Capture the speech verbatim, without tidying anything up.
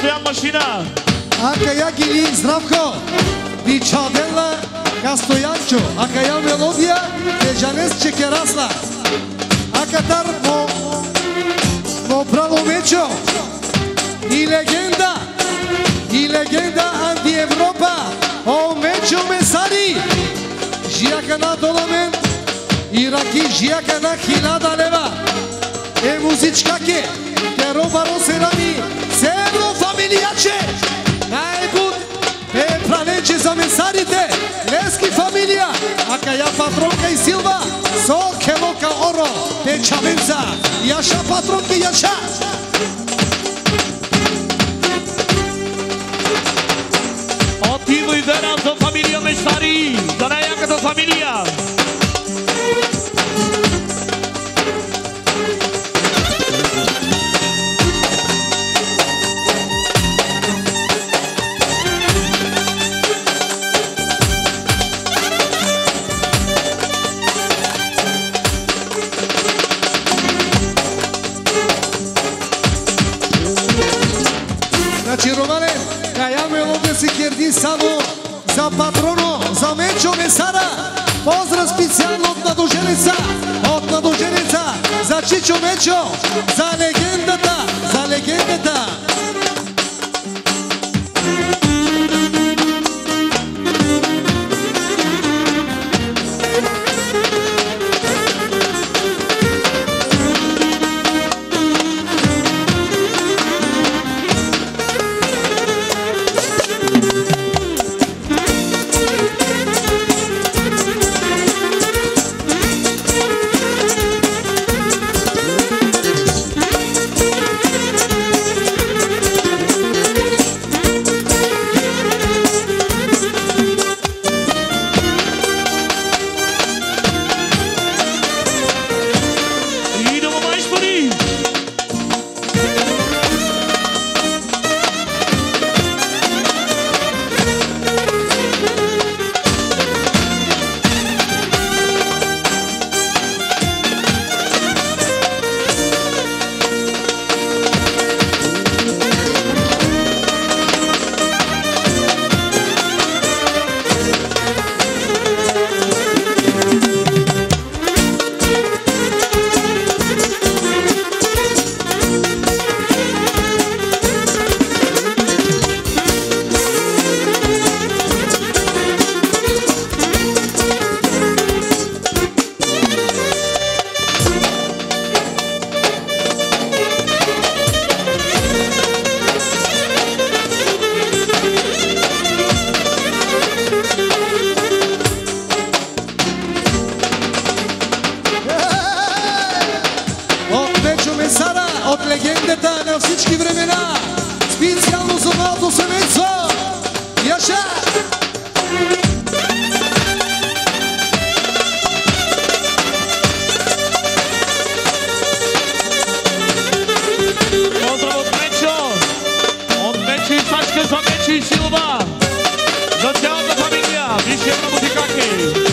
Стоян машина. Ака я Гили, здравко! Бичадела ка Стоянчо, ака я мелодия, Тежанес Чекерасла. Ака тар мо, мо право мечо. И легенда, и легенда анти Европа. О мечо месари. Жияка на доламен, Ираки жияка на хилада лева. Е музичка ке, ке робаро серами, серо фамилияче. Najbud e planeće za mesarite, Leski familija, aka ja patronka i Silva, so keloka oro, te čavenca, jaša patronke jaša. Отиво и вера за фамилия Месари, за най-яката фамилия. Значи, Романе, кая мелодия си керди само за патроно, за Мечо Месара. Поздрав специално от Надоженица, от Надоженица, за Чичо Мечо, за легендата, за легендата. От легендата на всички времена, специално за малото семейство. Яша! Поздрав от Мечо, от Мечо и Сачка за Мечо и Силва, за цялата фамилия, висшия на музикаки.